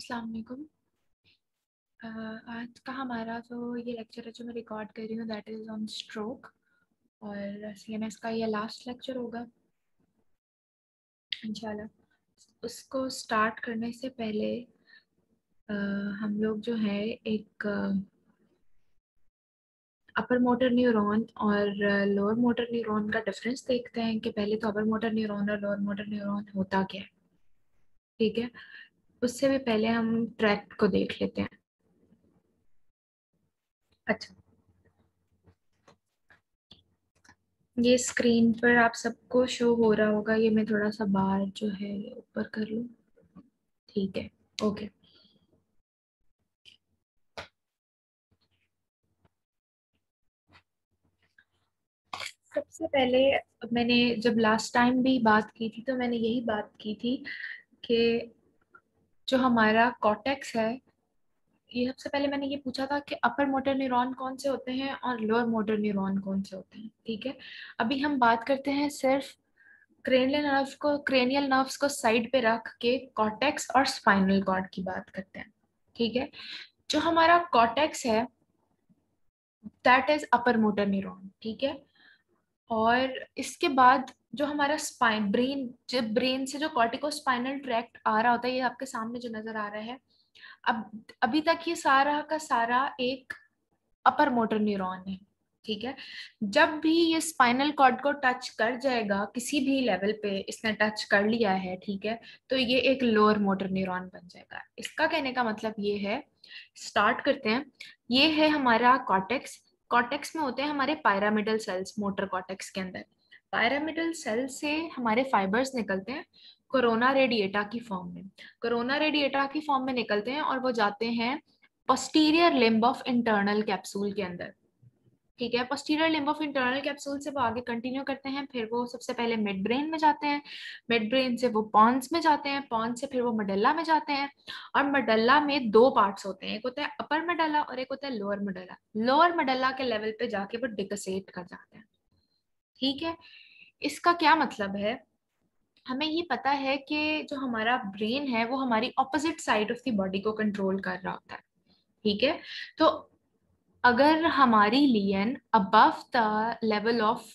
अस्सलाम वालेकुम। आज का हमारा जो ये लेक्चर है जो मैं रिकॉर्ड कर रही हूँ दैट इज़ ऑन स्ट्रोक और सीएमएस का ये लास्ट लेक्चर होगा इंशाल्लाह। उसको स्टार्ट करने से पहले हम लोग जो है एक अपर मोटर न्यूरॉन और लोअर मोटर न्यूरॉन का डिफरेंस देखते हैं कि पहले तो अपर मोटर न्यूरॉन और लोअर मोटर न्यूरॉन होता क्या है। ठीक है, उससे भी पहले हम ट्रैक्ट को देख लेते हैं। अच्छा, ये स्क्रीन पर आप सबको शो हो रहा होगा। ये मैं थोड़ा सा बार जो है ऊपर कर लूँ। ठीक है, ओके। सबसे पहले मैंने जब लास्ट टाइम भी बात की थी तो मैंने यही बात की थी कि जो हमारा कॉर्टेक्स है, ये सबसे पहले मैंने ये पूछा था कि अपर मोटर न्यूरॉन कौन से होते हैं और लोअर मोटर न्यूरॉन कौन से होते हैं। ठीक है, अभी हम बात करते हैं सिर्फ क्रेनियल नर्व्स को साइड पे रख के कॉर्टेक्स और स्पाइनल कॉर्ड की बात करते हैं। ठीक है, जो हमारा कॉर्टेक्स है that is upper motor neuron. ठीक है, और इसके बाद जो हमारा स्पाइन ब्रेन, जब ब्रेन से जो कॉर्टिको स्पाइनल ट्रैक्ट आ रहा होता है, ये आपके सामने जो नजर आ रहा है, अब अभी तक ये सारा का सारा एक अपर मोटर न्यूरॉन है। ठीक है, जब भी ये स्पाइनल कॉर्ड को टच कर जाएगा, किसी भी लेवल पे इसने टच कर लिया है, ठीक है, तो ये एक लोअर मोटर न्यूरॉन बन जाएगा। इसका कहने का मतलब ये है, स्टार्ट करते हैं। ये है हमारा कॉर्टेक्स। कॉर्टेक्स में होते हैं हमारे पायरामिडल सेल्स। मोटर कॉर्टेक्स के अंदर पायरामिडल सेल से हमारे फाइबर्स निकलते हैं कोरोना रेडिएटा की फॉर्म में। कोरोना रेडिएटा की फॉर्म में निकलते हैं और वो जाते हैं posterior limb of internal capsule के अंदर। ठीक है, posterior limb of internal capsule से वो आगे कंटिन्यू करते हैं, फिर वो सबसे पहले मिड ब्रेन में जाते हैं, मिड ब्रेन से वो पॉन्स में जाते हैं, पॉन्स से फिर वो मडल्ला में जाते हैं। और मडल्ला में दो पार्ट्स होते हैं, एक होता है अपर मडल्ला और एक होता है लोअर मडल्ला। लोअर मडल्ला के लेवल पे जाके वो डिकोसेट कर जाते हैं। ठीक है, इसका क्या मतलब है, हमें ये पता है कि जो हमारा ब्रेन है वो हमारी opposite side of the body को कंट्रोल कर रहा होता है। ठीक है, तो अगर हमारी lesion above the level of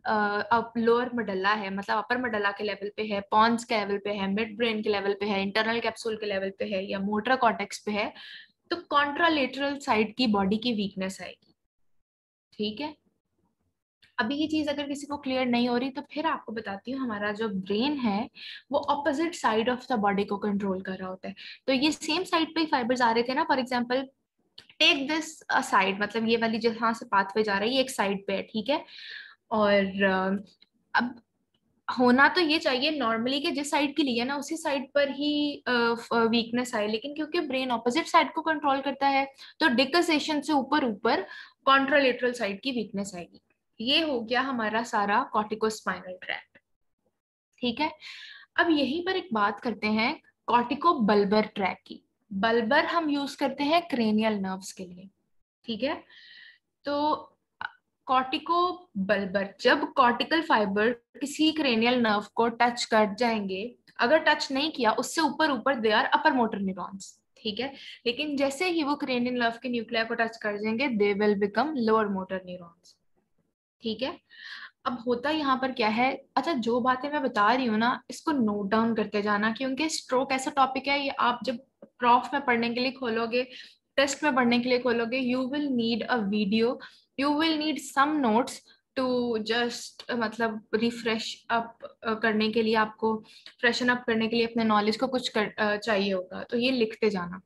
lower medulla है, मतलब अपर मडल्ला के लेवल पे है, पॉन्स के लेवल पे है, मिड ब्रेन के लेवल पे है, इंटरनल कैप्सूल के लेवल पे है, या मोटर कॉर्टेक्स पे है, तो कॉन्ट्रालेटरल साइड की बॉडी की वीकनेस आएगी। ठीक है, अभी ये चीज अगर किसी को क्लियर नहीं हो रही तो फिर आपको बताती हूँ। हमारा जो ब्रेन है वो opposite side of the body को कंट्रोल कर रहा होता है। तो ये सेम साइड पे ही फाइबर्स आ रहे थे ना। For example take this side, मतलब ये वाली जहां से पाथवे जा रही है एक साइड पे है। ठीक है, और अब होना तो ये चाहिए नॉर्मली कि जिस साइड की ली है ना उसी साइड पर ही वीकनेस आए, लेकिन क्योंकि ब्रेन ऑपोजिट साइड को कंट्रोल करता है तो डिक्सेशन से ऊपर ऊपर कॉन्ट्रालेटरल साइड की वीकनेस आएगी। ये हो गया हमारा सारा कॉर्टिकोस्पाइनल ट्रैक्ट। ठीक है, अब यहीं पर एक बात करते हैं कॉर्टिको बल्बर ट्रैक की। बल्बर हम यूज करते हैं क्रेनियल नर्व्स के लिए। ठीक है, तो कॉर्टिको बल्बर, जब कॉर्टिकल फाइबर किसी क्रेनियल नर्व को टच कर जाएंगे, अगर टच नहीं किया उससे ऊपर ऊपर they are upper motor neurons. ठीक है, लेकिन जैसे ही वो क्रेनियल नर्व के न्यूक्लियर को टच कर जाएंगे they will become lower motor neurons. ठीक है, अब होता यहाँ पर क्या है, अच्छा जो बातें मैं बता रही हूँ ना इसको नोट डाउन करते जाना, क्योंकि स्ट्रोक ऐसा टॉपिक है ये आप जब प्रॉफ में पढ़ने के लिए खोलोगे, टेस्ट में पढ़ने के लिए खोलोगे, you will need a video, you will need some notes to just मतलब रिफ्रेश अप करने के लिए, आपको फ्रेशन अप करने के लिए अपने नॉलेज को कुछ चाहिए होगा, तो ये लिखते जाना।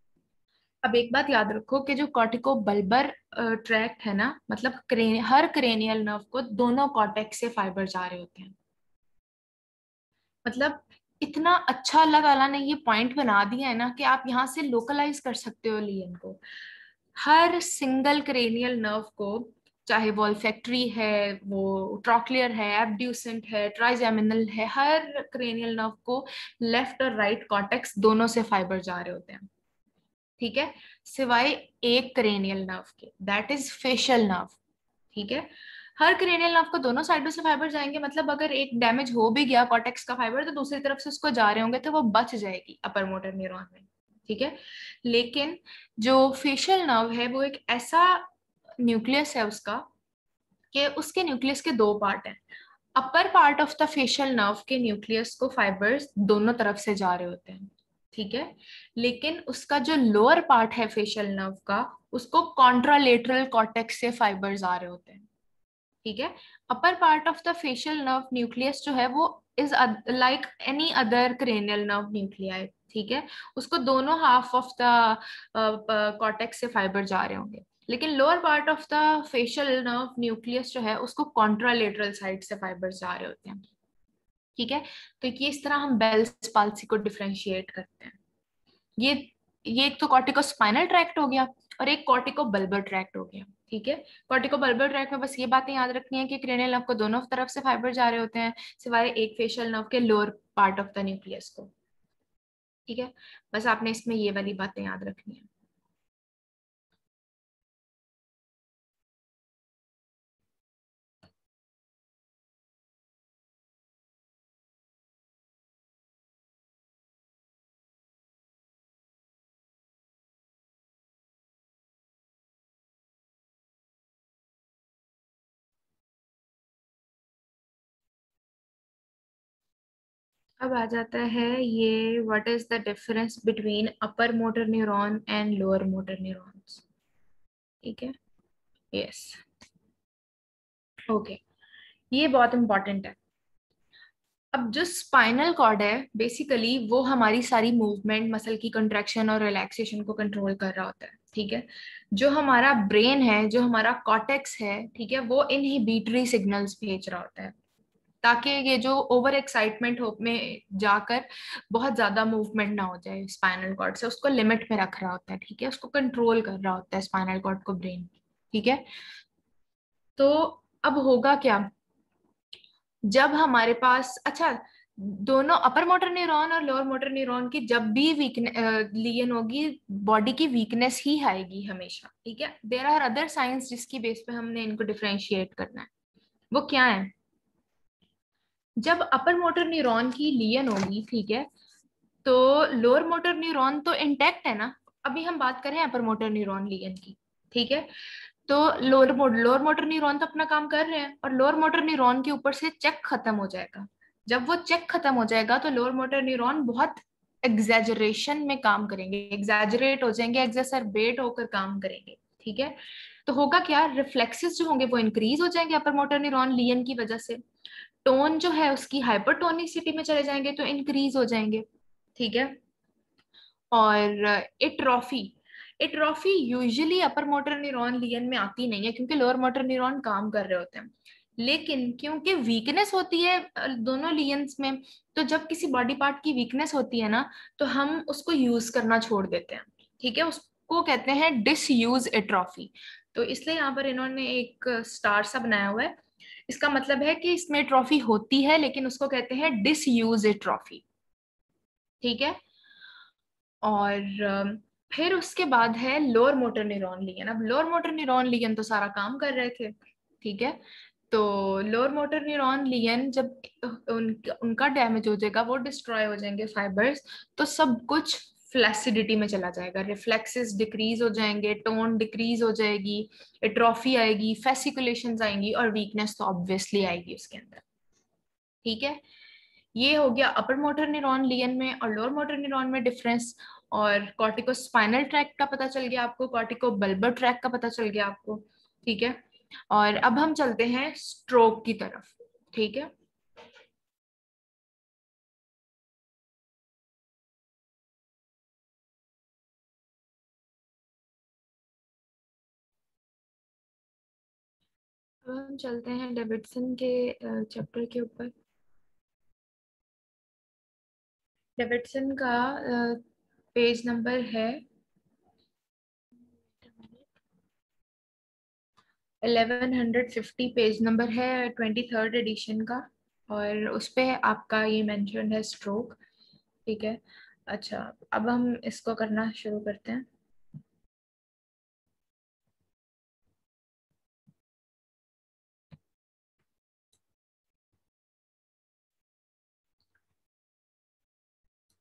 अब एक बात याद रखो कि जो कॉर्टिको बल्बर ट्रैक्ट है ना, मतलब हर क्रेनियल नर्व को दोनों कॉर्टेक्स से फाइबर जा रहे होते हैं। मतलब इतना अच्छा अल्लाह ताला ने ये पॉइंट बना दिया है ना कि आप यहाँ से लोकलाइज कर सकते हो लियन को। हर सिंगल क्रेनियल नर्व को, चाहे वो ऑल्फैक्टरी है, वो ट्रॉक्लियर है, एब्ड्यूसेंट है, ट्राइजेमिनल है, हर क्रेनियल नर्व को लेफ्ट और राइट कॉर्टेक्स दोनों से फाइबर जा रहे होते हैं। ठीक है, सिवाय एक क्रेनियल नर्व के, दैट इज फेशियल नर्व। ठीक है, हर क्रेनियल नर्व को दोनों साइडों से फाइबर जाएंगे, मतलब अगर एक डैमेज हो भी गया कॉर्टेक्स का फाइबर तो दूसरी तरफ से उसको जा रहे होंगे तो वो बच जाएगी अपर मोटर न्यूरॉन में। ठीक है। लेकिन जो फेशियल नर्व है वो एक ऐसा न्यूक्लियस है उसका कि उसके न्यूक्लियस के दो पार्ट हैं। Upper part of the facial nerve के न्यूक्लियस को फाइबर्स दोनों तरफ से जा रहे होते हैं, ठीक है। लेकिन उसका जो लोअर पार्ट है फेशियल नर्व का, उसको कॉन्ट्रालेटरल कॉर्टेक्स से फाइबर्स आ रहे होते हैं, ठीक है। Upper part of the facial nerve nucleus जो है वो is like any other cranial nerve nuclei, ठीक है। उसको दोनों हाफ ऑफ द कॉर्टेक्स से फाइबर जा रहे होंगे। लेकिन lower part of the facial nerve nucleus जो है उसको कॉन्ट्रालेटरल साइड से फाइबर जा रहे होते हैं, ठीक है। तो ये इस तरह हम बेल्स पाल्सी को डिफरेंशिएट करते हैं। ये ये एक तो कॉर्टिको स्पाइनल ट्रैक्ट हो गया और एक कॉर्टिको बल्बर ट्रैक्ट हो गया, ठीक है। कॉर्टिको बल्बर ट्रैक्ट में बस ये बातें याद रखनी है कि क्रेनियल नर्व को दोनों तरफ से फाइबर जा रहे होते हैं, सिवाय एक फेशियल नर्व के lower part of the nucleus को, ठीक है। बस आपने इसमें ये वाली बातें याद रखनी है। अब आ जाता है ये, what is the difference between upper motor neuron and lower motor neurons, ठीक है। यस, ओके, ये बहुत इंपॉर्टेंट है। अब जो स्पाइनल कॉर्ड है बेसिकली वो हमारी सारी मूवमेंट, मसल की कंट्रैक्शन और रिलैक्सेशन को कंट्रोल कर रहा होता है, ठीक है। जो हमारा ब्रेन है, जो हमारा कॉर्टेक्स है, ठीक है, वो इनहिबिटरी सिग्नल्स भेज रहा होता है, ताकि ये जो ओवर एक्साइटमेंट हो में जाकर बहुत ज्यादा मूवमेंट ना हो जाए स्पाइनल कॉर्ड से, उसको लिमिट में रख रहा होता है, ठीक है। उसको कंट्रोल कर रहा होता है स्पाइनल कॉर्ड को ब्रेन, ठीक है। तो अब होगा क्या, जब हमारे पास, अच्छा, दोनों अपर मोटर न्यूरॉन और लोअर मोटर न्यूरॉन की जब भी वीकनेस लियन होगी, बॉडी की वीकनेस ही आएगी हमेशा, ठीक है। देयर आर अदर साइंस जिसकी बेस पे हमने इनको डिफरेंशिएट करना है। वो क्या है, जब अपर मोटर न्यूरॉन की लियन होगी, ठीक है, तो लोअर मोटर न्यूरॉन तो इंटैक्ट है ना। अभी हम बात करें अपर मोटर न्यूरॉन लियन की, ठीक है। तो लोअर मोटर न्यूरॉन तो अपना काम कर रहे हैं और लोअर मोटर न्यूरॉन के ऊपर से चेक खत्म हो जाएगा। जब वो चेक खत्म हो जाएगा तो लोअर मोटर न्यूरॉन बहुत एग्जैजरेशन में काम करेंगे, एग्जैजरेट हो जाएंगे, एग्जैसरबेट होकर काम करेंगे, ठीक है। तो होगा क्या, रिफ्लेक्सेस जो होंगे वो इंक्रीज हो जाएंगे अपर मोटर न्यूरॉन लियन की वजह से। टोन जो है उसकी हाइपरटोनिसिटी में चले जाएंगे तो इंक्रीज हो जाएंगे, ठीक है। और atrophy, atrophy usually upper motor neuron lesion में आती नहीं है क्योंकि लोअर मोटर न्यूरॉन काम कर रहे होते हैं। लेकिन क्योंकि वीकनेस होती है दोनों लियंस में, तो जब किसी बॉडी पार्ट की वीकनेस होती है ना, तो हम उसको यूज करना छोड़ देते हैं, ठीक है। उसको कहते हैं डिसयूज एट्रोफी। तो इसलिए यहाँ पर इन्होंने एक स्टार सा बनाया हुआ है। इसका मतलब है कि इसमें ट्रॉफी होती है लेकिन उसको कहते हैं डिसयूज ट्रॉफी, ठीक है। और फिर उसके बाद है लोअर मोटर न्यूरॉन लिगन। अब लोअर मोटर न्यूरॉन लिगन तो सारा काम कर रहे थे, ठीक है। तो लोअर मोटर न्यूरॉन लिगन जब उनका डैमेज हो जाएगा, वो डिस्ट्रॉय हो जाएंगे फाइबर्स, तो सब कुछ फ्लैसिडिटी में चला जाएगा, रिफ्लेक्सेस डिक्रीज हो जाएंगे, टोन डिक्रीज हो जाएगी, एट्रोफी आएगी, फेसिकुलेशंस आएंगी और वीकनेस तो ऑब्वियसली आएगी उसके अंदर, ठीक है। ये हो गया अपर मोटर न्यूरॉन लियन में और लोअर मोटर न्यूरॉन में डिफरेंस। और कॉर्टिको स्पाइनल ट्रैक्ट का पता चल गया आपको, कॉर्टिको बल्बर ट्रैक्ट का पता चल गया आपको, ठीक है। और अब हम चलते हैं स्ट्रोक की तरफ, ठीक है। अब हम चलते हैं डेविडसन के चैप्टर के ऊपर। डेविडसन का पेज नंबर है 1150, पेज नंबर है 23rd एडिशन का। और उस पे आपका ये मेंशन है स्ट्रोक, ठीक है। अच्छा, अब हम इसको करना शुरू करते हैं।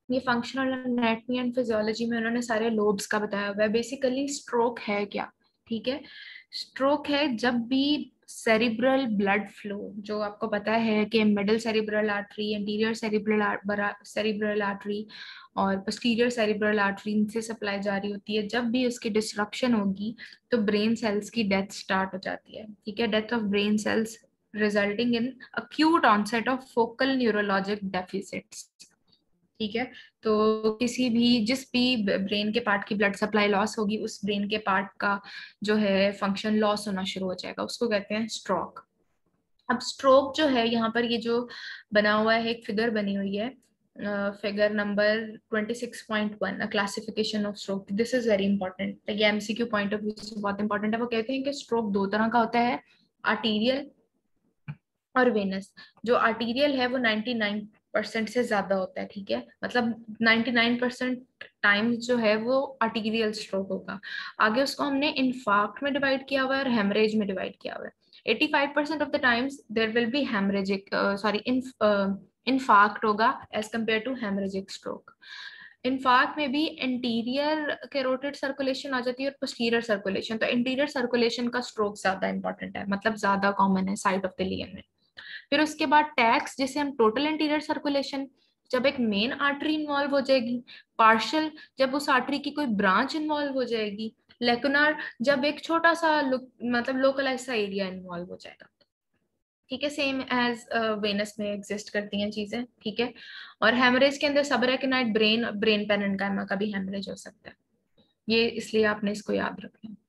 ये फंक्शनल एनाटॉमी एंड फिजियोलॉजी में उन्होंने सारे लोब्स का बताया हुआ है। बेसिकली स्ट्रोक है क्या, ठीक है, स्ट्रोक है जब भी सेरिब्रल ब्लड फ्लो, जो आपको पता है कि middle cerebral artery, anterior cerebral artery और पोस्टीरियर सेरिब्रल आर्टरी से सप्लाई जारी होती है, जब भी उसकी डिस्ट्रक्शन होगी तो ब्रेन सेल्स की डेथ स्टार्ट हो जाती है, ठीक है, death of brain cells resulting in acute onset of focal neurologic deficits, ठीक है। तो किसी भी जिस भी ब्रेन के पार्ट की ब्लड सप्लाई लॉस होगी, उस ब्रेन के पार्ट का जो है फंक्शन लॉस होना शुरू हो जाएगा, उसको कहते हैं स्ट्रोक। अब स्ट्रोक जो है, यहाँ पर ये जो बना हुआ है, एक फिगर बनी हुई है, figure number 26.1, a classification of stroke. This is very important, ये एमसीक्यू पॉइंट ऑफ व्यू से बहुत इंपॉर्टेंट है। वो कहते हैं कि स्ट्रोक दो तरह का होता है, आर्टीरियल और वेनस। जो आर्टीरियल है वो 99% से ज्यादा होता है, ठीक है, मतलब 99% टाइम्स जो है वो आर्टीरियल स्ट्रोक होगा। आगे उसको हमने इन्फार्क्ट में डिवाइड किया हुआ है और हेमरेज में डिवाइड किया हुआ है। 85% of the times there will be hemorrhagic, sorry, infarct होगा as compare to hemorrhagic stroke. Infarct में भी इंटीरियर कैरोटिड सर्कुलेशन आ जाती है और पोस्टीरियर सर्कुलेशन, तो इंटीरियर सर्कुलेशन का स्ट्रोक ज्यादा इंपॉर्टेंट है, मतलब ज्यादा कॉमन है साइड ऑफ द लियन में। फिर उसके बाद टैक्स, जिसे हम टोटल इंटीरियर सर्कुलेशन, जब एक मेन आर्टरी इन्वॉल्व हो जाएगी। पार्शियल, जब उस आर्टरी की कोई ब्रांच इन्वॉल्व हो जाएगी। लेकुनार, जब एक छोटा सा मतलब लोकलाइज सा एरिया इन्वॉल्व हो जाएगा, ठीक है, सेम एज वेनस में एग्जिस्ट करती हैं चीजें, ठीक है। और हेमरेज के अंदर सबरेकनाइड ब्रेन ब्रेन पेरेन्काइमा का भी हेमरेज हो सकता है, ये इसलिए आपने इसको याद रखना है।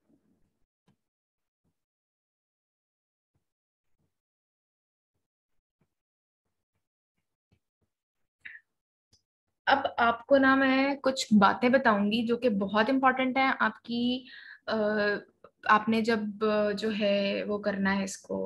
अब आपको ना मैं कुछ बातें बताऊंगी जो कि बहुत इंपॉर्टेंट है आपकी, अ, आपने जब जो है वो करना है इसको,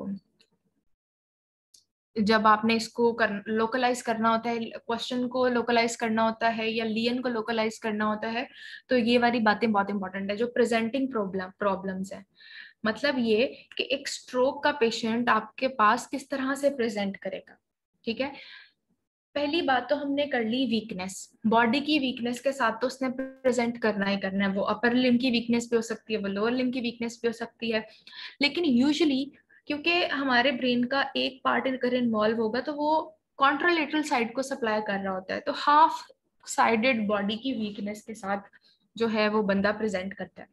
जब आपने इसको लोकलाइज करना होता है, क्वेश्चन को लोकलाइज करना होता है या लियन को लोकलाइज करना होता है, तो ये वाली बातें बहुत इंपॉर्टेंट है, जो प्रेजेंटिंग प्रॉब्लम्स है। मतलब ये कि एक स्ट्रोक का पेशेंट आपके पास किस तरह से प्रेजेंट करेगा, ठीक है। पहली बात तो हमने कर ली वीकनेस, बॉडी की वीकनेस के साथ तो उसने प्रेजेंट करना ही करना है, वो अपर लिम्ब की वीकनेस भी हो सकती है, वो लोअर लिम्ब की वीकनेस भी हो सकती है। लेकिन यूजुअली क्योंकि हमारे ब्रेन का एक पार्ट अगर इन्वॉल्व होगा तो वो कॉन्ट्रालेटरल साइड को सप्लाई कर रहा होता है, तो हाफ साइडेड बॉडी की वीकनेस के साथ जो है वो बंदा प्रेजेंट करता है।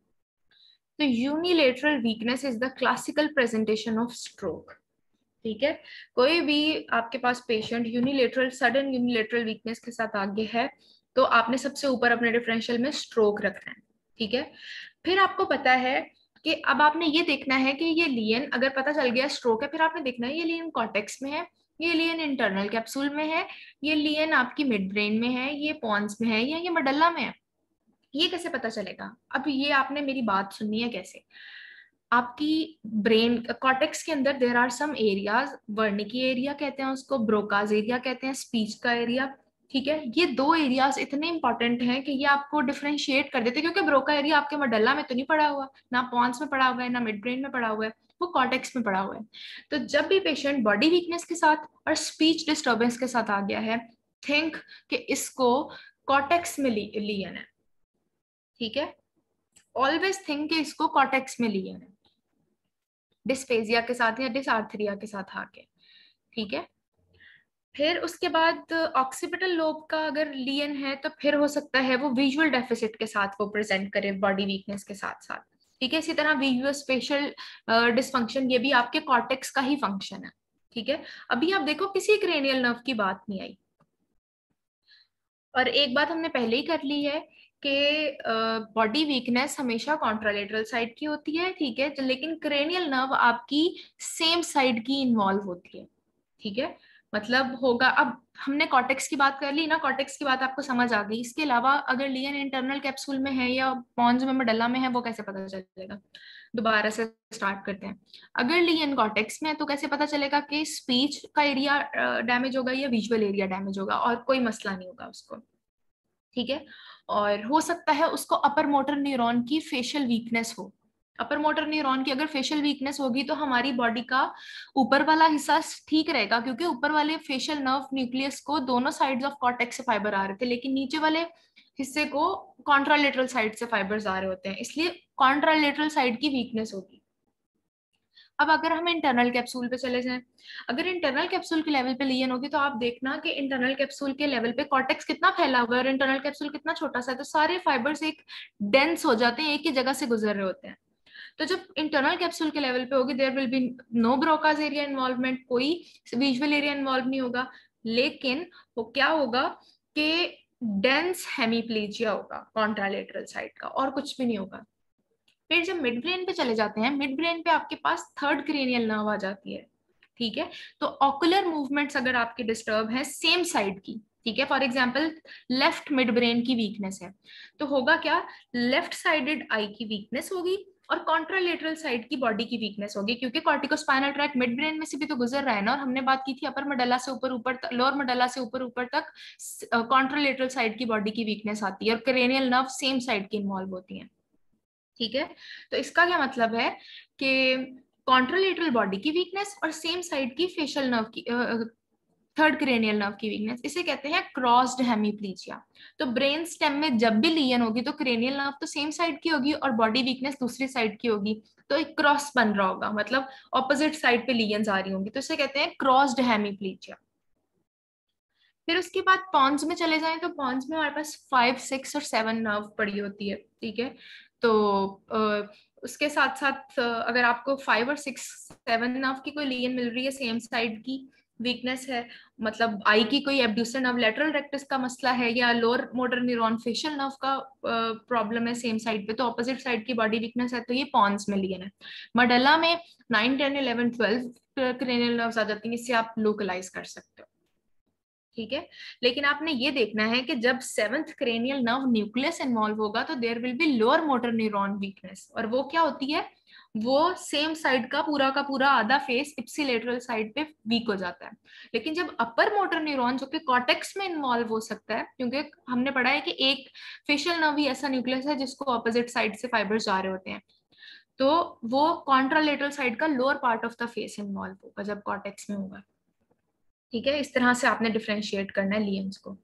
तो unilateral weakness is the classical presentation of stroke, ठीक है। कोई भी आपके पास patient unilateral sudden unilateral weakness के साथ आगे है, तो आपने सबसे ऊपर अपने डिफरेंशियल में स्ट्रोक रखना है, ठीक है। फिर आपको पता है कि अब आपने ये देखना है कि ये लियन अगर पता चल गया स्ट्रोक है, फिर आपने देखना है ये लियन कॉर्टेक्स में है, ये लियन इंटरनल कैप्सूल में है, ये लियन आपकी मिड ब्रेन में है, ये पॉन्स में है, या ये मडल्ला में है। ये कैसे पता चलेगा? अब ये आपने मेरी बात सुननी है कैसे। आपकी ब्रेन कॉर्टेक्स के अंदर there are some areas, Wernicke area कहते हैं उसको, ब्रोकाज एरिया कहते हैं, स्पीच का एरिया, ठीक है। ये दो एरियाज इतने इंपॉर्टेंट हैं कि ये आपको डिफरेंशिएट कर देते हैं, क्योंकि ब्रोका एरिया आपके मडल्ला में तो नहीं पड़ा हुआ, ना पॉन्स में पड़ा हुआ है, ना मिड ब्रेन में पड़ा हुआ है, वो कॉर्टेक्स में पड़ा हुआ है। तो जब भी पेशेंट बॉडी वीकनेस के साथ और स्पीच डिस्टर्बेंस के साथ आ गया है, थिंक कि इसको कॉर्टेक्स में लियन है, ठीक है। ऑलवेज थिंक कि इसको कॉर्टेक्स में लियन है, डिस्पेजिया के साथ या डिसआर्थरिया के साथ आके, ठीक है। फिर उसके बाद ऑक्सीपिटल लोब का अगर लियन है तो फिर हो सकता है वो विजुअल डेफिसिट के साथ वो प्रेजेंट करे बॉडी वीकनेस के साथ साथ, ठीक है। इसी तरह विजुअल स्पेशल डिसफंक्शन, ये भी आपके कॉर्टेक्स का ही फंक्शन है, ठीक है। अभी आप देखो किसी क्रेनियल नर्व की बात नहीं आई, और एक बात हमने पहले ही कर ली है कि बॉडी वीकनेस हमेशा कॉन्ट्रालेटरल साइड की होती है, ठीक है, लेकिन क्रेनियल नर्व आपकी सेम साइड की इन्वॉल्व होती है, ठीक है। मतलब होगा, अब हमने कॉर्टेक्स की बात कर ली ना, कॉर्टेक्स की बात आपको समझ आ गई। इसके अलावा अगर लियन इंटरनल कैप्सूल में है या पॉन्स में मडल्ला में है, वो कैसे पता चलेगा? दोबारा से स्टार्ट करते हैं। अगर लियन कॉर्टेक्स में है तो कैसे पता चलेगा कि स्पीच का एरिया डैमेज होगा या विजुअल एरिया डैमेज होगा, और कोई मसला नहीं होगा उसको, ठीक है। और हो सकता है उसको अपर मोटर न्यूरॉन की फेशियल वीकनेस हो, अपर मोटर न्यूरॉन की अगर फेशियल वीकनेस होगी तो हमारी बॉडी का ऊपर वाला हिस्सा ठीक रहेगा, क्योंकि ऊपर वाले फेशियल नर्व न्यूक्लियस को दोनों साइड्स ऑफ कॉर्टेक्स से फाइबर आ रहे थे, लेकिन नीचे वाले हिस्से को कॉन्ट्रालेटरल साइड से फाइबर्स आ रहे होते हैं, इसलिए कॉन्ट्रालेटरल साइड की वीकनेस होगी। अब अगर हम इंटरनल कैप्सूल पे चले जाएं, अगर इंटरनल कैप्सूल के लेवल पे लीजन होगी तो आप देखना कि इंटरनल कैप्सूल के लेवल पे कॉर्टेक्स कितना फैला हुआ है और इंटरनल कैप्सूल कितना छोटा सा है, तो सारे फाइबर्स एक डेंस हो जाते हैं, एक ही जगह से गुजर रहे होते हैं। तो जब इंटरनल कैप्सूल के लेवल पे होगी there will be no Broca's area involvement, कोई विजुअल एरिया इन्वॉल्व नहीं होगा, लेकिन वो क्या होगा कि डेंस हेमीप्लीजिया होगा कॉन्ट्रालेटरल साइड का, और कुछ भी नहीं होगा। फिर जब मिड ब्रेन पे चले जाते हैं, मिड ब्रेन पे आपके पास थर्ड क्रेनियल नर्व आ जाती है, ठीक है। तो ऑकुलर मूवमेंट्स अगर आपके डिस्टर्ब है सेम साइड की, ठीक है, for example left midbrain की वीकनेस है, तो होगा क्या, लेफ्ट साइडेड आई की वीकनेस होगी और कॉन्ट्रालेटरल साइड की बॉडी की वीकनेस होगी, क्योंकि कॉर्टिकोस्पाइनल ट्रैक्ट मिड ब्रेन में से भी तो गुजर रहा है ना, और हमने बात की थी अपर मेडुल्ला से ऊपर ऊपर तक, लोअर मेडुल्ला से ऊपर ऊपर तक कॉन्ट्रालेटरल साइड की बॉडी की वीकनेस आती है और क्रेनियल नर्व सेम साइड की इन्वॉल्व होती है, ठीक है। तो इसका क्या मतलब है कि कॉन्ट्रालेटरल बॉडी की वीकनेस और सेम साइड की फेशियल नर्व की थर्ड क्रेनियल नर्व की वीकनेस, इसे कहते हैं क्रॉस्ड हेमीप्लीजिया। तो ब्रेन स्टेम में जब भी लीजन होगी तो क्रेनियल नर्व तो सेम साइड की होगी और बॉडी वीकनेस दूसरी साइड की होगी, तो एक क्रॉस बन रहा होगा, मतलब ऑपोजिट साइड पे लीजन्स आ रही होंगी, तो इसे कहते हैं क्रॉस्ड हेमीप्लीजिया। फिर उसके बाद पॉन्स में चले जाएं तो पॉन्स में हमारे पास 5, 6 और 7 नर्व पड़ी होती है, ठीक है। तो उसके साथ साथ अगर आपको 5 और 6, 7 नर्व की कोई लीजन मिल रही है सेम साइड की, वीकनेस है, मतलब आई की कोई एब्ड्यूसर नर्व लेटरल रेक्टस का मसला है या lower motor neuron facial nerve का प्रॉब्लम है सेम साइड पे, तो ऑपोजिट साइड की बॉडी वीकनेस है, तो ये पॉन्स में लीजन है। मडला में 9, 10, 11, 12 क्रेनियल नर्व्स आ जाती हैं, इससे आप लोकलाइज कर सकते हो, ठीक है। लेकिन आपने ये देखना है कि जब seventh cranial nerve nucleus involve होगा तो there will be lower motor neuron weakness, और वो क्या होती है, वो सेम साइड का पूरा आधा फेस इप्सिलेटरल साइड पे वीक हो जाता है। लेकिन जब अपर मोटर न्यूरॉन जो कि कॉर्टेक्स में इन्वॉल्व हो सकता है, क्योंकि हमने पढ़ा है कि एक फेशियल नर्व ही ऐसा न्यूक्लियस है जिसको ऑपोजिट साइड से फाइबर्स जा रहे होते हैं, तो वो कॉन्ट्रालेटरल साइड का lower part of the face involve होगा जब कॉर्टेक्स में होगा, ठीक है। इस तरह से आपने डिफरेंशिएट करना है लियंस को।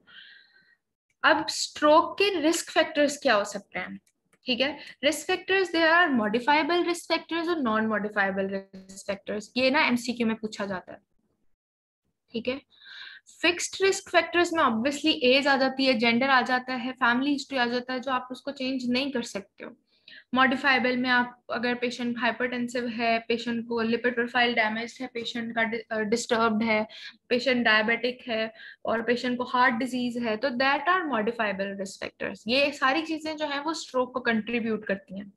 अब स्ट्रोक के रिस्क फैक्टर्स क्या हो सकते हैं, ठीक है। Risk factors there are modifiable risk factors और नॉन मॉडिफाइबल रिस्क फैक्टर्स, ये ना एमसीक्यू में पूछा जाता है, ठीक है। फिक्स्ड रिस्क फैक्टर्स में ऑब्वियसली एज आ जाती है, जेंडर आ जाता है, फैमिली हिस्ट्री आ जाता है, जो आप उसको चेंज नहीं कर सकते हो। मॉडिफाइबल में आप अगर पेशेंट हाइपरटेंसिव है, पेशेंट को लिपिड प्रोफाइल डैमेज है, पेशेंट का डिस्टर्ब्ड है, पेशेंट डायबिटिक है और पेशेंट को हार्ट डिजीज है, तो that are modifiable risk factors. ये सारी चीजें जो है वो स्ट्रोक को कंट्रीब्यूट करती हैं।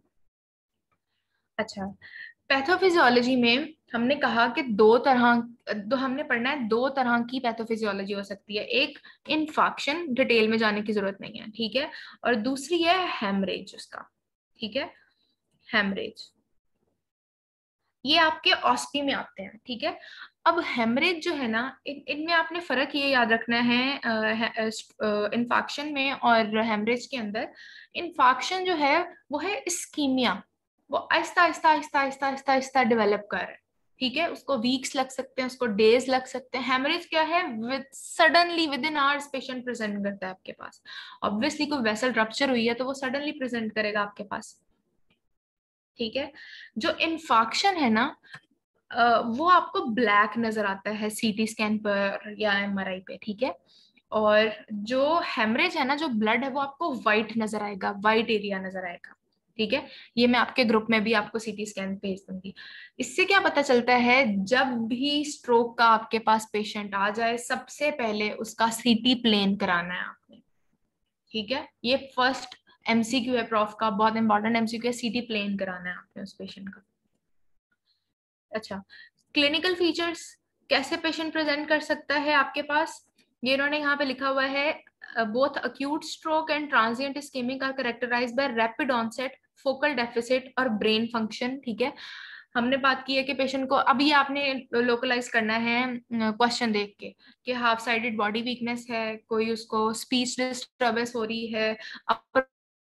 अच्छा, पैथोफिजियोलॉजी में हमने कहा कि हमने पढ़ना है, दो तरह की पैथोफिजियोलॉजी हो सकती है, एक इन्फाक्शन, डिटेल में जाने की जरूरत नहीं है, ठीक है, और दूसरी है हेमरेज उसका, ठीक है, हेमरेज। ये आपके ऑस्पी में आते हैं, ठीक है। अब हेमरेज जो है ना, इनमें आपने फर्क ये याद रखना है इन्फाक्शन में और हेमरेज के अंदर। इन्फाक्शन जो है वो है इस्कीमिया, वो आहिस्ता आहिस्ता आहिस्ता आहिस्ता आहिस्ता आहिस्ता डेवलप कर रहा है, ठीक है। उसको वीक्स लग सकते हैं, उसको डेज लग सकते हैं। हेमरेज क्या है, with suddenly within hours patient present करता है आपके पास। ऑब्वियसली कोई वेसल रप्चर हुई है तो वो सडनली प्रेजेंट करेगा आपके पास, ठीक है। जो इन्फाक्शन है ना, वो आपको ब्लैक नजर आता है सीटी स्कैन पर या एमआरआई पे, ठीक है। और जो हेमरेज है ना, जो ब्लड है, वो आपको व्हाइट नजर आएगा, व्हाइट एरिया नजर आएगा, ठीक है। ये मैं आपके ग्रुप में भी आपको सीटी स्कैन भेज दूंगी। इससे क्या पता चलता है, जब भी स्ट्रोक का आपके पास पेशेंट आ जाए सबसे पहले उसका सीटी प्लेन कराना है आपने, ठीक है। ये फर्स्ट एमसीक्यू है प्रॉफ का, बहुत इंपॉर्टेंट एमसीक्यू है, सीटी प्लेन कराना है आपने उस पेशेंट का। अच्छा, क्लिनिकल फीचर्स, कैसे पेशेंट प्रेजेंट कर सकता है आपके पास, ये इन्होंने यहाँ पे लिखा हुआ है, both acute stroke and transient ischemic are characterized by rapid onset, focal deficit और ब्रेन फंक्शन, ठीक है। हमने बात की है कि पेशेंट को, अब ये आपने लोकलाइज करना है क्वेश्चन देख के कि हाफ साइडेड बॉडी वीकनेस है, कोई उसको स्पीच डिस्टर्बेंस हो रही है, upper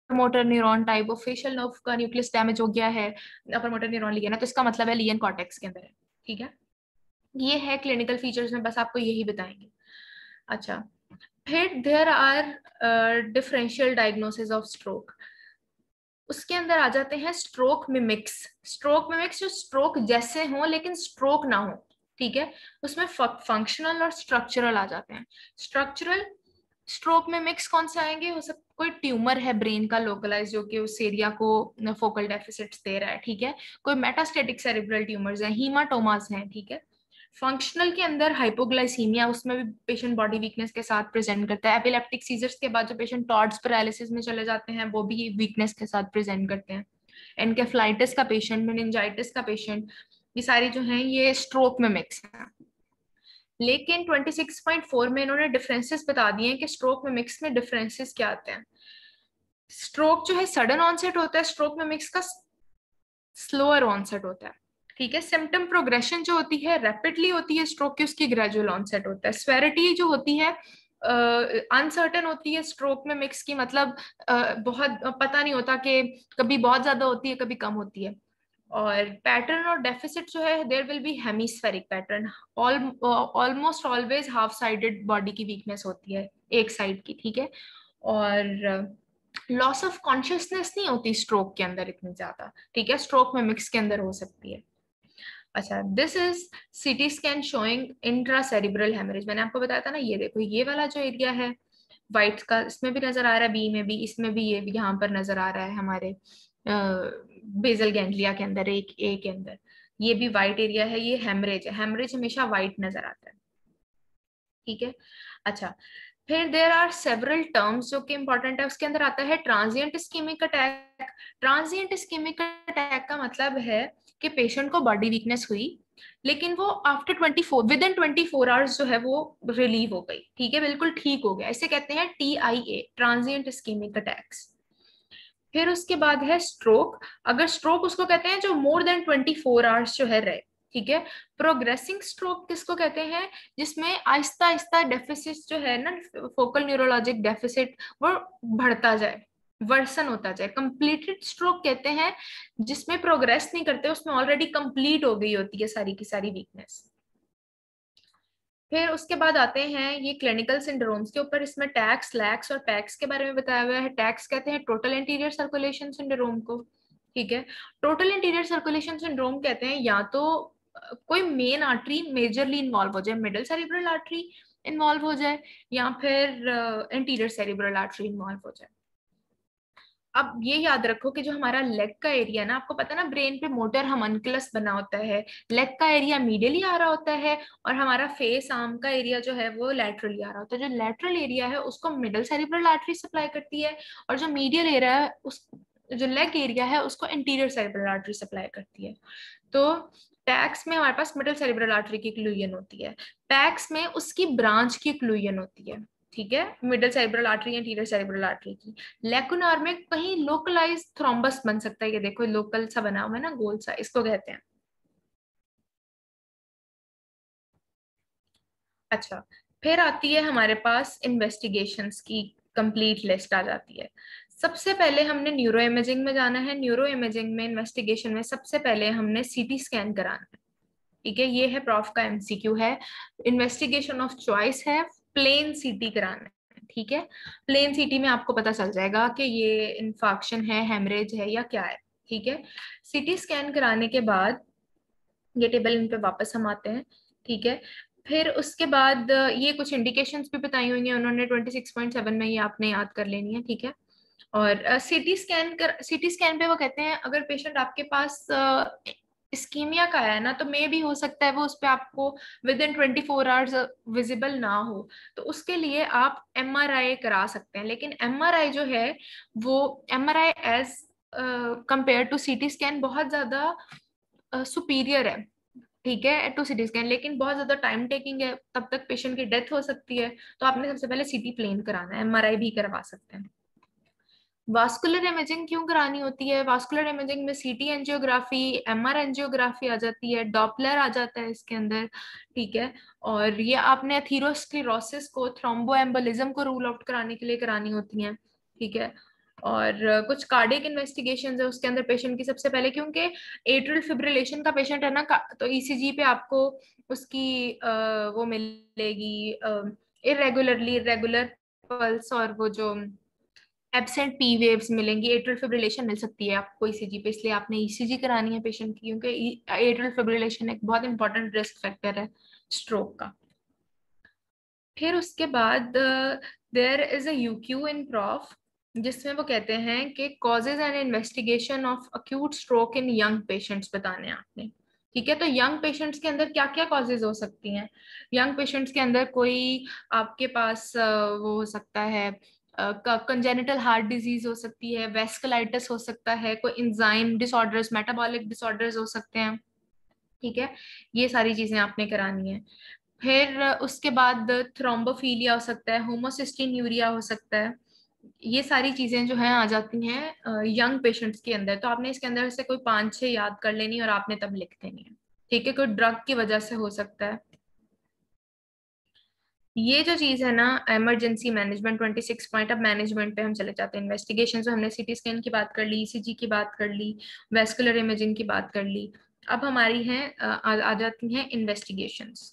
motor neuron type of facial nerve का न्यूक्लियस डैमेज हो गया है, अपर मोटर न्यूरॉन लिया ना, तो इसका मतलब है लियन कॉर्टेक्स के अंदर है। ठीक है, ये है क्लिनिकल फीचर्स में बस आपको यही बताएंगे। अच्छा, फिर there are differential diagnosis of stroke. उसके अंदर आ जाते हैं स्ट्रोक मिमिक्स। स्ट्रोक मिमिक्स जो स्ट्रोक जैसे हो लेकिन स्ट्रोक ना हो। ठीक है, उसमें फंक्शनल और स्ट्रक्चरल आ जाते हैं। स्ट्रक्चरल स्ट्रोक में मिक्स कौन से आएंगे, हो सकता कोई ट्यूमर है ब्रेन का लोकलाइज जो कि उस एरिया को फोकल डेफिसिट्स दे रहा है। ठीक है, कोई मेटास्टेटिक सेरेब्रल ट्यूमर्स हैं, हीमाटोमास हैं। ठीक है, फंक्शनल के अंदर हाइपोग्लाइसीमिया, उसमें भी पेशेंट बॉडी वीकनेस के साथ प्रेजेंट करता है। एपिलेप्टिक सीजर्स के बाद जो पेशेंट टॉर्ड्स पैरालिसिस में चले जाते हैं वो भी वीकनेस के साथ प्रेजेंट करते हैं। एनकेफ्लाइटिस का पेशेंट, मेनिंजाइटिस का पेशेंट, ये सारी जो हैं ये स्ट्रोक में मिक्स है। लेकिन 26.4 में इन्होंने डिफरेंसेस बता दिए हैं कि स्ट्रोक में मिक्स में डिफरेंसेस क्या आते हैं। स्ट्रोक जो है सडन ऑनसेट होता है, स्ट्रोक में मिक्स का स्लोअर ऑनसेट होता है। ठीक है, सिम्टम प्रोग्रेशन जो होती है रैपिडली होती है स्ट्रोक की, उसकी ग्रेजुअल ऑनसेट होता है। स्वेरिटी जो होती है अनसर्टेन होती है स्ट्रोक में मिक्स की, मतलब बहुत पता नहीं होता कि कभी बहुत ज्यादा होती है कभी कम होती है। और पैटर्न और डेफिसिट जो है there will be hemispheric pattern, almost always half sided body की वीकनेस होती है, एक साइड की। ठीक है, और लॉस ऑफ कॉन्शियसनेस नहीं होती स्ट्रोक के अंदर इतनी ज्यादा। ठीक है, स्ट्रोक में मिक्स के अंदर हो सकती है। अच्छा, this is CT scan showing intracerebral hemorrhage. मैंने आपको बताया था ना, ये देखो ये वाला जो एरिया है वाइट का, इसमें भी नजर आ रहा है, बी में भी, इसमें भी, ये भी यहाँ पर नजर आ रहा है हमारे बेसल गैंग्लिया के अंदर, एक ए के अंदर ये भी वाइट एरिया है, ये हेमरेज है। हेमरेज हमेशा वाइट नजर आता है। ठीक है, अच्छा, फिर देर आर सेवरल टर्म्स जो कि इंपॉर्टेंट है। उसके अंदर आता है transient ischemic attack. Transient ischemic attack का मतलब है कि पेशेंट को बॉडी वीकनेस हुई लेकिन वो आफ्टर 24 विद इन 24 आवर्स जो है वो रिलीव हो गई। ठीक है, बिल्कुल ठीक हो गया, इसे कहते हैं TIA, ट्रांजिएंट इस्केमिक अटैक्स। फिर उसके बाद है स्ट्रोक। अगर स्ट्रोक उसको कहते हैं जो मोर देन 24 आवर्स जो है रहे। ठीक है, प्रोग्रेसिंग स्ट्रोक किसको कहते हैं, जिसमें आहिस्ता आहिस्ता डेफिसिट जो है ना, फोकल न्यूरोलॉजिक डेफिसिट, वो बढ़ता जाए, वर्सन होता जाए। कंप्लीटेड स्ट्रोक कहते हैं जिसमें प्रोग्रेस नहीं करते, उसमें ऑलरेडी कंप्लीट हो गई होती है सारी की सारी वीकनेस। फिर उसके बाद आते हैं ये क्लिनिकल सिंड्रोम्स के ऊपर। इसमें टैक्स, लैक्स और पैक्स के बारे में बताया हुआ है। टैक्स कहते हैं टोटल इंटीरियर सर्कुलेशन सिंड्रोम को। ठीक है, टोटल इंटीरियर सर्कुलेशन सिंड्रोम कहते हैं या तो कोई मेन आर्टरी मेजरली इन्वॉल्व हो जाए, मिडल सेरिब्रल आर्टरी इन्वॉल्व हो जाए, या फिर इंटीरियर सेरिब्रल आर्टरी इन्वॉल्व हो जाए। अब ये याद रखो कि जो हमारा लेग का एरिया ना, आपको पता है ना ब्रेन पे मोटर हमनकुलस बना होता है, लेग का एरिया मीडियली आ रहा होता है और हमारा फेस आर्म का एरिया जो है वो लैटरली आ रहा होता है। जो लैटरल एरिया है उसको मिडल सेरिब्रल आर्टरी सप्लाई करती है और जो मीडियल एरिया है उस जो लेग एरिया है उसको इंटीरियर सेरिब्रल आर्टरी सप्लाई करती है। तो टैक्स में हमारे पास मिडल सेरिब्रल आर्टरी की क्लूजन होती है, पैक्स में उसकी ब्रांच की क्लूजन होती है। ठीक है, मिडल सेरिब्रल आर्टरी या इंटीरियर सेरिब्रल आर्टरी की। लेकुनार में कहीं लोकलाइज थ्रोम्बस बन सकता है, ये देखो लोकल सा बना हुआ है ना, गोल सा, इसको कहते हैं। अच्छा, फिर आती है हमारे पास इन्वेस्टिगेशंस की कंप्लीट लिस्ट आ जाती है। सबसे पहले हमने न्यूरो इमेजिंग में जाना है। न्यूरो इमेजिंग में इन्वेस्टिगेशन में सबसे पहले हमने सीटी स्कैन कराना है। ठीक है, ये है प्रॉफ का MCQ है। इन्वेस्टिगेशन ऑफ चॉइस है प्लेन सीटी कराना है। ठीक है, प्लेन सीटी में आपको पता चल जाएगा कि ये इन्फाक्शन है, हेमरेज है या क्या है। ठीक है, सीटी स्कैन कराने के बाद ये टेबल इन पे वापस हम आते हैं। ठीक है, फिर उसके बाद ये कुछ इंडिकेशंस भी बताई हुई हैं उन्होंने 26.7 में, ये आपने याद कर लेनी है। ठीक है, और सीटी स्कैन पे वो कहते हैं अगर पेशेंट आपके पास इस्कीमिया का है ना, तो मे भी हो सकता है वो उस पर आपको विद इन 24 आवर्स विजिबल ना हो, तो उसके लिए आप MRI करा सकते हैं। लेकिन MRI जो है वो MRI as compare to CT scan बहुत ज्यादा सुपीरियर है। ठीक है, टू सीटी स्कैन, लेकिन बहुत ज्यादा टाइम टेकिंग है, तब तक पेशेंट की डेथ हो सकती है। तो आपने सबसे पहले सीटी प्लेन कराना है, MRI भी करवा सकते हैं। वास्कुलर इमेजिंग क्यों करानी होती है, वास्कुलर इमेजिंग में CT एंजियोग्राफी, MR एंजियोग्राफी आ जाती है, डॉपलर आ जाता है इसके अंदर। ठीक है, और ये आपने एथेरोस्क्लेरोसिस को, थ्रोम्बोएम्बोलिज्म को रूल आउट कराने के लिए करानी होती है। ठीक है, और कुछ कार्डियक इन्वेस्टिगेशन है उसके अंदर पेशेंट की सबसे पहले, क्योंकि एट्रियल फिब्रिलेशन का पेशेंट है ना, तो ईसीजी पे आपको उसकी वो मिलेगी इरेगुलर पल्स, और वो जो एब्सेंट पी वेव्स मिलेंगी, एट्रियल फिब्रिलेशन मिल सकती है आपको ईसीजी पे, इसलिए आपने ईसीजी करानी है पेशेंट की, क्योंकि एट्रियल फिब्रिलेशन एक बहुत इंपॉर्टेंट रिस्क फैक्टर है स्ट्रोक का। फिर उसके बाद there is a UQ in prof, जिसमें वो कहते हैं कि causes and investigation of acute stroke in young patients बताने हैं आपने। ठीक है, तो यंग पेशेंट्स के अंदर क्या क्या कॉजेज हो सकती हैं? यंग पेशेंट्स के अंदर कोई आपके पास वो हो सकता है, कंजेनिटल हार्ट डिजीज हो सकती है, वेस्कुलाइटिस हो सकता है, कोई इंजाइम डिसऑर्डर्स, मेटाबॉलिक डिसऑर्डर्स हो सकते हैं। ठीक है, ये सारी चीजें आपने करानी है। फिर उसके बाद थ्रोम्बोफीलिया हो सकता है, होमोसिस्टीन यूरिया हो सकता है। ये सारी चीजें जो है आ जाती हैं यंग पेशेंट्स के अंदर, तो आपने इसके अंदर से कोई 5-6 याद कर लेनी और आपने तब लिख देनी है। ठीक है, कोई ड्रग की वजह से हो सकता है। ये जो चीज है ना इमरजेंसी मैनेजमेंट 26 पॉइंट, अब मैनेजमेंट पे हम चले जाते हैं। इन्वेस्टिगेशन तो हमने सीटी स्कैन की बात कर ली, ईसीजी की बात कर ली, वेस्कुलर इमेजिंग की बात कर ली। अब हमारी है आ जाती हैं इन्वेस्टिगेशंस।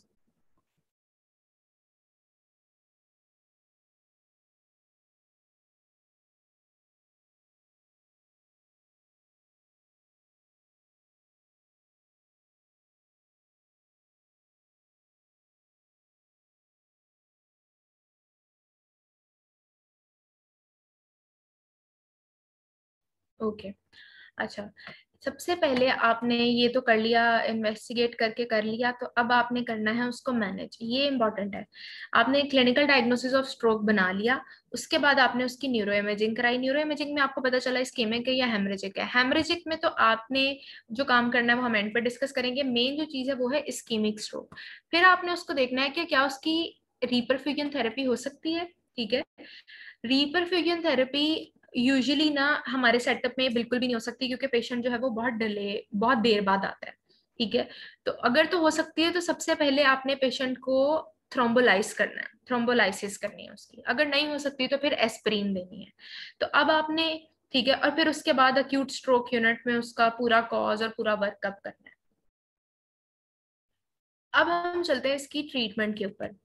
ओके, अच्छा, सबसे पहले आपने ये तो कर लिया, इन्वेस्टिगेट करके कर लिया, तो अब आपने करना है उसको मैनेज, ये इंपॉर्टेंट है। आपने क्लिनिकल डायग्नोसिस ऑफ स्ट्रोक बना लिया, उसके बाद आपने उसकी न्यूरो इमेजिंग कराई। न्यूरो इमेजिंग में आपको पता चला इस्केमिक है या हेमरेजिक है। हेमरेजिक में तो आपने जो काम करना है वो हम एंड पे डिस्कस करेंगे, मेन जो चीज है वो है इस्केमिक स्ट्रोक। फिर आपने उसको देखना है कि क्या उसकी रिपरफ्यूजन थेरेपी हो सकती है। ठीक है, रिपरफ्यूजन थेरेपी यूजुअली ना हमारे सेटअप में बिल्कुल भी नहीं हो सकती, क्योंकि पेशेंट जो है वो बहुत देर बाद आता है। ठीक है, तो अगर तो हो सकती है तो सबसे पहले आपने पेशेंट को थ्रोम्बोलाइज करना है, थ्रोम्बोलाइसिस करनी है उसकी। अगर नहीं हो सकती तो फिर एस्प्रिन देनी है। तो अब आपने, ठीक है, और फिर उसके बाद अक्यूट स्ट्रोक यूनिट में उसका पूरा कॉज और पूरा वर्कअप करना है। अब हम चलते हैं इसकी ट्रीटमेंट के ऊपर।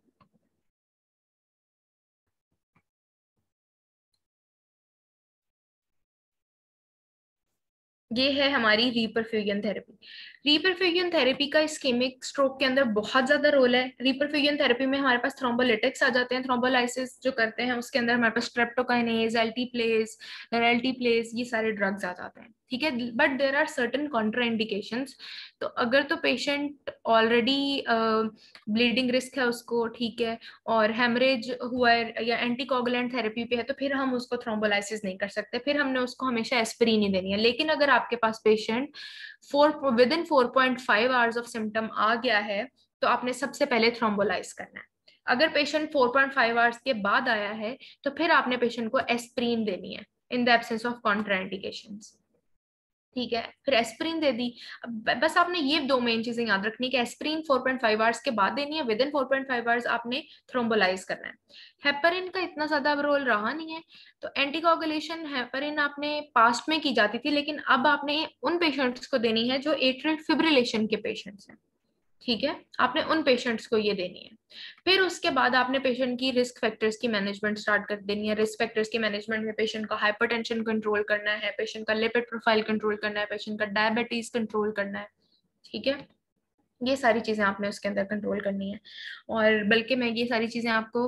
ये है हमारी रीपरफ्यूजन थेरेपी। रीपरफ्यूजन थेरेपी का इस्केमिक स्ट्रोक के अंदर बहुत ज्यादा रोल है। रीपरफ्यूजन थेरेपी में हमारे पास थ्रोम्बोलिटिक्स आ जाते हैं, थ्रोम्बोलाइसिस जो करते हैं उसके अंदर हमारे पास स्ट्रेप्टोकाइनेज, एल्टीप्लेज, रेल्टीप्लेज, ये सारे ड्रग्स आ जाते हैं। ठीक है, but there are certain contraindications. तो अगर तो पेशेंट ऑलरेडी ब्लीडिंग रिस्क है उसको, ठीक है, और हेमरेज हुआ है या एंटीकोगुलेंट थेरेपी पे है, तो फिर हम उसको थ्रोम्बोलाइसिस नहीं कर सकते, फिर हमने उसको हमेशा एस्पिरिन ही देनी है। लेकिन अगर आपके पास patient within 4.5 hours of symptom आ गया है, तो आपने सबसे पहले थ्रोम्बोलाइज करना है। अगर पेशेंट 4.5 आवर्स के बाद आया है, तो फिर आपने पेशेंट को एस्पिरिन देनी है in the absence of contraindications. ठीक है, फिर एस्प्रिन दे दी। अब बस आपने ये दो मेन चीजें याद रखनी कि एस्प्रिन 4.5 आवर्स के बाद देनी है, विद इन 4.5 आवर्स आपने थ्रोम्बोलाइज करना है। हेपरिन का इतना ज्यादा अब रोल रहा नहीं है, तो एंटीकोगुलेशन हेपरिन आपने पास्ट में की जाती थी, लेकिन अब आपने उन पेशेंट्स को देनी है जो एट्रियल फिब्रिलेशन के पेशेंट्स हैं। ठीक है, आपने उन पेशेंट्स को ये देनी है। फिर उसके बाद आपने पेशेंट की रिस्क फैक्टर्स की मैनेजमेंट स्टार्ट कर देनी है। रिस्क फैक्टर्स की मैनेजमेंट में पेशेंट का हाइपरटेंशन कंट्रोल करना है, पेशेंट का लिपिड प्रोफाइल कंट्रोल करना है, पेशेंट का डायबिटीज कंट्रोल करना है। ठीक है, ये सारी चीजें आपने उसके अंदर कंट्रोल करनी है। और बल्कि मैं ये सारी चीजें आपको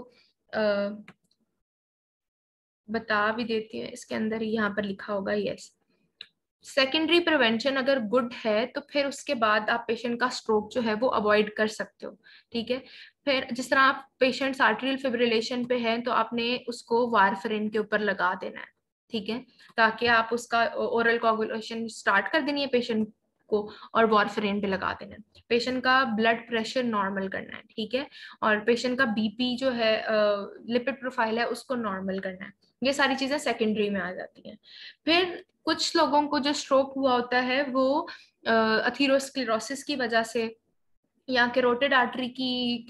बता भी देती हूँ, इसके अंदर यहाँ पर लिखा होगा, यस। सेकेंडरी प्रिवेंशन अगर गुड है तो फिर उसके बाद आप पेशेंट का स्ट्रोक जो है वो अवॉइड कर सकते हो। ठीक है, फिर जिस तरह आप पेशेंट आर्टरियल फिब्रिलेशन पे हैं, तो आपने उसको वारफरिन के ऊपर लगा देना है। ठीक है, ताकि आप उसका ओरल कोगुलेशन स्टार्ट कर देनी है पेशेंट को, और वारफरिन पे लगा देना है। पेशेंट का ब्लड प्रेशर नॉर्मल करना है। ठीक है, और पेशेंट का बीपी जो है, लिपिड प्रोफाइल है, उसको नॉर्मल करना है। ये सारी चीजें सेकेंडरी में आ जाती हैं। फिर कुछ लोगों को जो स्ट्रोक हुआ होता है वो अथीरोस्क्लेरोसिस की वजह से या कैरोटिड आर्टरी की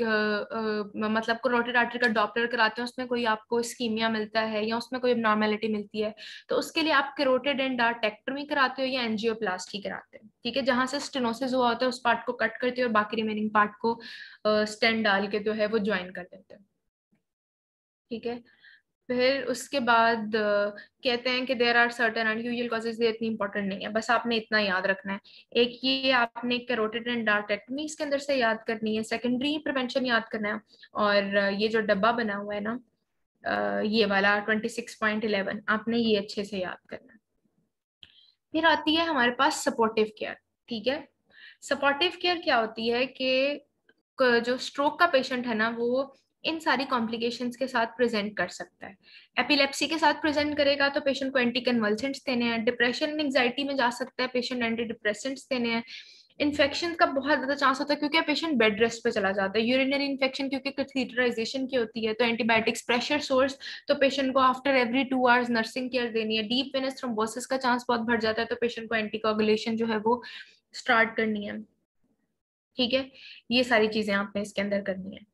मतलब कैरोटिड आर्टरी का डॉपलर कराते हैं, उसमें कोई आपको स्कीमिया मिलता है या उसमें कोई एब्नॉर्मेलिटी मिलती है, तो उसके लिए आप कैरोटिड एंडार्टेक्टमी कराते हो या एंजियोप्लास्टी कराते हो, ठीक है, जहां से स्टेनोसिस हुआ होता है उस पार्ट को कट करते हो और बाकी रिमेनिंग पार्ट को स्टेंट डाल के जो है वो ज्वाइन कर देते हैं, ठीक है। फिर उसके बाद कहते हैं कि there are certain unusual causes, ये इतनी इंपॉर्टेंट नहीं है, बस आपने इतना याद रखना है। एक ये आपने कैरोटिड एंडार्टेक्टमी इसके अंदर से याद करनी है, सेकेंडरी प्रिवेंशन याद करना है, और ये जो डब्बा बना हुआ है ना, ये वाला 26.11 आपने ये अच्छे से याद करना है। फिर आती है हमारे पास सपोर्टिव केयर, ठीक है। सपोर्टिव केयर क्या होती है कि जो स्ट्रोक का पेशेंट है ना वो इन सारी कॉम्प्लिकेशंस के साथ प्रेजेंट कर सकता है। एपिलेप्सी के साथ प्रेजेंट करेगा तो पेशेंट को एंटी कन्वल्सेंट्स देने हैं, डिप्रेशन एंग्जाइटी में जा सकता है पेशेंट, एंटी डिप्रेसेंट्स देने हैं। इन्फेक्शन का बहुत ज्यादा चांस होता है क्योंकि पेशेंट बेड रेस्ट पे चला जाता है, यूरिनरी इन्फेक्शन क्योंकि कैथेटराइजेशन की होती है तो एंटीबायोटिक्स, प्रेशर सोर्स, तो पेशेंट को after every 2 hours nursing care देनी है। डीप वेनस थ्रोम्बोसिस का चांस बहुत बढ़ जाता है तो पेशेंट को एंटीकोगुलेशन जो है वो स्टार्ट करनी है, ठीक है। ये सारी चीजें आपने इसके अंदर करनी है।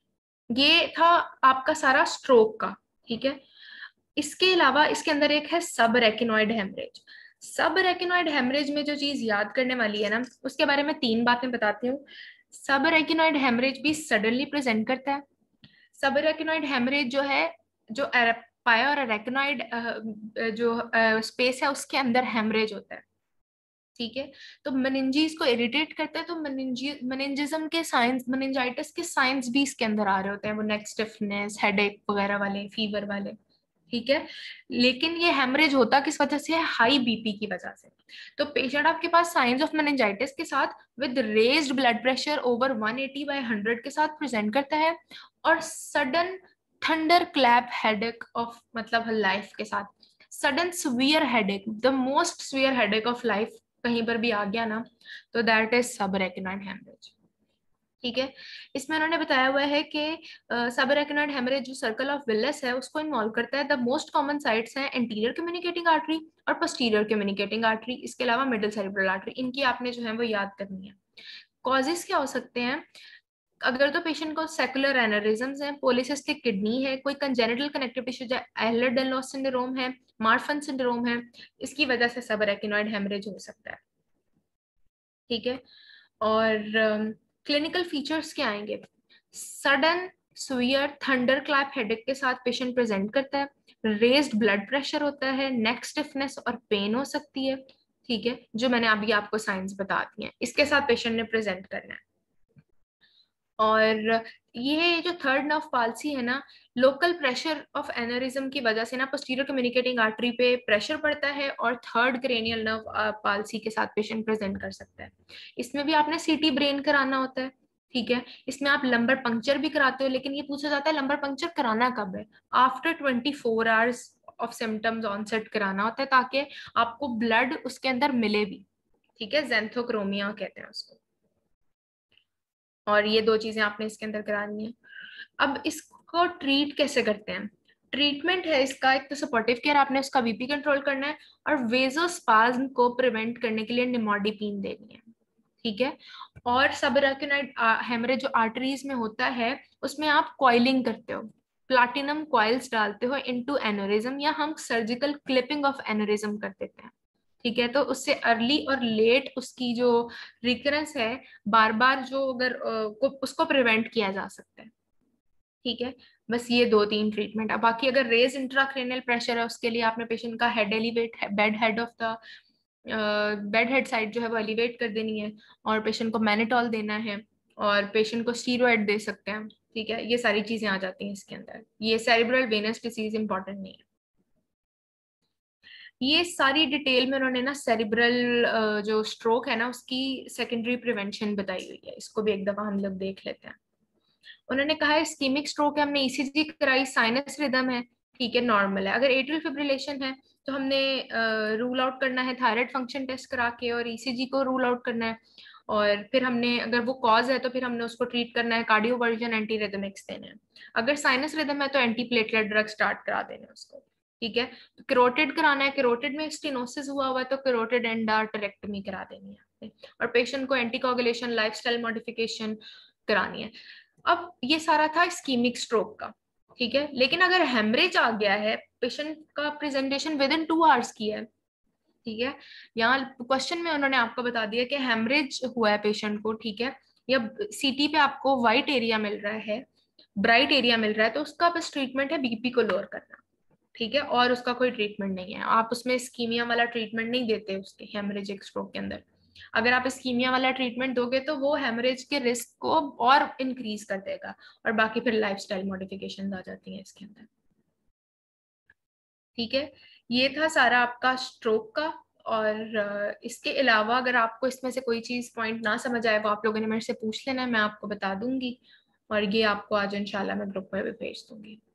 ये था आपका सारा स्ट्रोक का, ठीक है। इसके अलावा इसके अंदर एक है subarachnoid hemorrhage. Subarachnoid hemorrhage में जो चीज याद करने वाली है ना, उसके बारे में 3 बातें बताती हूँ। सब रेटिनॉइड हेमरेज भी सडनली प्रेजेंट करता है। सब रेटिनॉइड हेमरेज जो है, जो पाया और रेटिनॉइड जो स्पेस है उसके अंदर हेमरेज होता है, ठीक है। तो मेनिंजीज को इरिटेट करता है, तो मेनिंजिज्म के साइंस, मेनिंजाइटिस के साइंस भी इसके अंदर आ रहे होते हैं, वो नेक स्टिफनेस, हेडेक वगैरह वाले, फीवर वाले, ठीक है। लेकिन ये हेमरेज होता किस वजह से है? हाई बीपी की वजह से। तो पेशेंट आपके पास साइंस ऑफ मेनिंजाइटिस के साथ with raised blood pressure over 180/100 के साथ प्रेजेंट करता है, और sudden thunderclap headache of मतलब लाइफ के साथ, sudden severe headache, the most severe headache of life कहीं पर भी आ गया ना, तो that is subarachnoid hemorrhage, ठीक है। इसमें उन्होंने बताया हुआ है कि सब रेटिनॉइड हेमरेज जो सर्कल ऑफ विलिस है उसको इन्वॉल्व करता है। द मोस्ट कॉमन साइट्स हैं एंटीरियर कम्युनिकेटिंग आर्टरी और पोस्टीरियर कम्युनिकेटिंग आर्टरी, इसके अलावा मिडिल सेरेब्रल आर्टरी, इनकी आपने जो है वो याद करनी है। कॉजेस क्या हो सकते हैं? अगर तो पेशेंट को सेकुलर एनेरिज्म्स हैं, पॉलीसिस्टिक किडनी है, कोई congenital connective tissue Ehlers Danlos syndrome है, मार्फन सिंड्रोम है, इसकी वजह से सब रेटिनॉइड हेमरेज हो सकता है, ठीक है। और क्लिनिकल फीचर्स क्या आएंगे? Sudden severe thunderclap headache के साथ पेशेंट प्रेजेंट करता है, रेज्ड ब्लड प्रेशर होता है, नेक स्टिफनेस और पेन हो सकती है, ठीक है, जो मैंने अभी आपको साइंस बता दी हैं, इसके साथ पेशेंट ने प्रेजेंट करना है। और ये जो थर्ड नर्व पाल्सी है ना, लोकल प्रेशर ऑफ एनरिज्म की वजह से ना पोस्टीरियर कम्युनिकेटिंग आर्टरी पे प्रेशर पड़ता है और थर्ड क्रेनियल नर्व पाल्सी के साथ पेशेंट प्रेजेंट कर सकता है। इसमें भी आपने सीटी ब्रेन कराना होता है, ठीक है। इसमें आप लंबर पंक्चर भी कराते हो, लेकिन ये पूछा जाता है लंबर पंक्चर कराना कब है? After 24 hours of symptoms onset कराना होता है, ताकि आपको ब्लड उसके अंदर मिले भी, ठीक है, जेंथोक्रोमिया कहते हैं उसको। और ये 2 चीजें आपने इसके अंदर करानी है। अब इसको ट्रीट कैसे करते हैं? ट्रीटमेंट है इसका, एक तो सपोर्टिव केयर, आपने उसका बीपी कंट्रोल करना है, और वेजोस्पाज्म को प्रिवेंट करने के लिए निमोडिपिन देनी है, ठीक है। और सबरेटिनॉइड हेमरेज जो आर्टरीज में होता है उसमें आप कॉइलिंग करते हो, प्लाटिनम कॉइल्स डालते हो इनटू एनोरिज्म, या हम सर्जिकल क्लिपिंग ऑफ एनोरिज्म कर देते हैं, ठीक है। तो उससे अर्ली और लेट उसकी जो रिकरेंस है, बार बार जो अगर उसको प्रिवेंट किया जा सकता है, ठीक है। बस ये 2-3 ट्रीटमेंट। अब बाकी अगर रेज इंट्राक्रेनियल प्रेशर है उसके लिए आपने पेशेंट का head elevate, bed head of the bed head side जो है वो एलिवेट कर देनी है, और पेशेंट को मैनेटॉल देना है, और पेशेंट को स्टीरॉयड दे सकते हैं, ठीक है। ये सारी चीजें आ जाती हैं इसके अंदर। ये सेरिब्रल वेनस डिसीज इंपॉर्टेंट नहीं है। ये सारी डिटेल में उन्होंने ना सेरिब्रल जो स्ट्रोक है ना उसकी सेकेंडरी प्रिवेंशन बताई हुई है, इसको भी एक दफा हम लोग देख लेते हैं। उन्होंने कहा है इस्कीमिक स्ट्रोक है, हमने ईसीजी कराई, साइनस रिदम है, ठीक है, नॉर्मल है। अगर एट्रियल फिब्रिलेशन है तो हमने रूल आउट करना है थायराइड फंक्शन टेस्ट करा के, और ईसीजी को रूल आउट करना है, और फिर हमने अगर वो कॉज है तो फिर हमने उसको ट्रीट करना है, कार्डियोवर्जन, एंटी रिदमिक्स देने हैं। अगर साइनस रिदम है तो एंटी प्लेटलेट ड्रग स्टार्ट करा देने उसको, ठीक है। तो कैरोटिड कराना है, कैरोटिड में स्टेनोसिस हुआ हुआ है तो कैरोटिड एंडार्टेरेक्टमी करा देनी है। और पेशेंट को एंटीकोगुलेशन, लाइफस्टाइल मॉडिफिकेशन करानी है। अब ये सारा था स्कीमिक स्ट्रोक का, ठीक है। लेकिन अगर हेमरेज आ गया है, पेशेंट का प्रेजेंटेशन विद इन 2 आवर्स की है, ठीक है, यहाँ क्वेश्चन में उन्होंने आपको बता दिया कि हेमरेज हुआ है पेशेंट को, ठीक है, या सीटी पे आपको व्हाइट एरिया मिल रहा है, ब्राइट एरिया मिल रहा है, तो उसका बस ट्रीटमेंट है बीपी को लोअर करना, ठीक है, और उसका कोई ट्रीटमेंट नहीं है। आप उसमें स्कीमिया वाला ट्रीटमेंट नहीं देते उसके हेमरेजिक स्ट्रोक के अंदर। अगर आप स्कीमिया वाला ट्रीटमेंट दोगे तो वो हेमरेज के रिस्क को और इंक्रीज कर देगा, और बाकी फिर लाइफस्टाइल मॉडिफिकेशन आ जाती हैं इसके अंदर, ठीक है। ये था सारा आपका स्ट्रोक का। और इसके अलावा अगर आपको इसमें से कोई चीज पॉइंट ना समझ आए, वो आप लोगों ने मेरे से पूछ लेना है, मैं आपको बता दूंगी, और ये आपको आज इंशाल्लाह मैं ग्रुप पर भी भेज दूंगी।